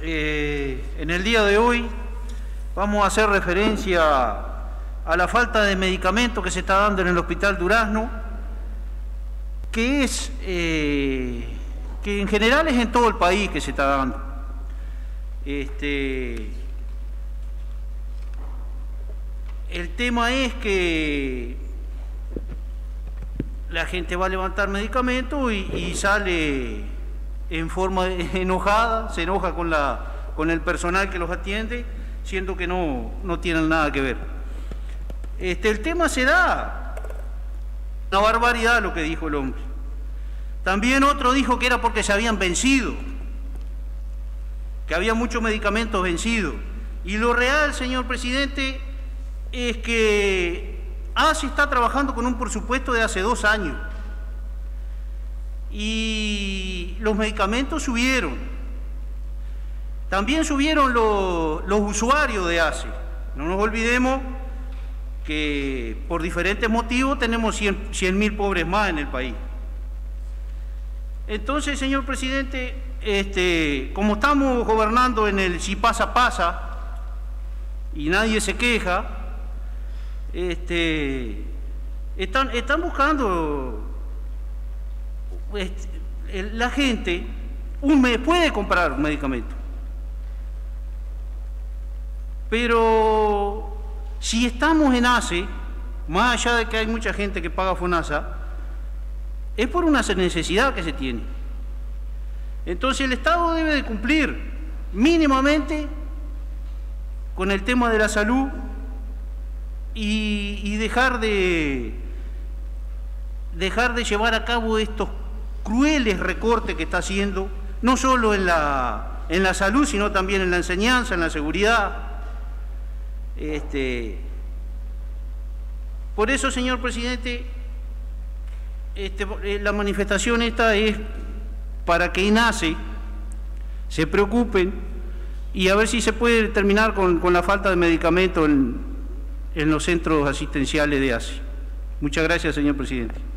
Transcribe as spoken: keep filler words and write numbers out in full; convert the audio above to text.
eh, en el día de hoy vamos a hacer referencia a la falta de medicamentos que se está dando en el Hospital Durazno, que es eh, que en general es en todo el país que se está dando. Este, el tema es que la gente va a levantar medicamentos y, y sale en forma enojada, se enoja con, la, con el personal que los atiende, siendo que no, no tienen nada que ver. Este, el tema se da, una barbaridad lo que dijo el hombre. También otro dijo que era porque se habían vencido, que había muchos medicamentos vencidos. Y lo real, señor presidente, es que A S I está trabajando con un presupuesto de hace dos años y los medicamentos subieron. También subieron lo, los usuarios de A S I. No nos olvidemos que por diferentes motivos tenemos cien mil pobres más en el país. Entonces, señor presidente, este, como estamos gobernando en el si pasa, pasa, y nadie se queja, este, están, están buscando, este, la gente un mes puede comprar un medicamento, pero si estamos en A S E, más allá de que hay mucha gente que paga FONASA, es por una necesidad que se tiene. Entonces el Estado debe de cumplir mínimamente con el tema de la salud y, y dejar de dejar de llevar a cabo estos crueles recortes que está haciendo, no solo en la, en la salud, sino también en la enseñanza, en la seguridad. Este, por eso, señor presidente, este, la manifestación esta es para que en A S E se preocupen y a ver si se puede terminar con, con la falta de medicamentos en, en los centros asistenciales de A S E. Muchas gracias, señor presidente.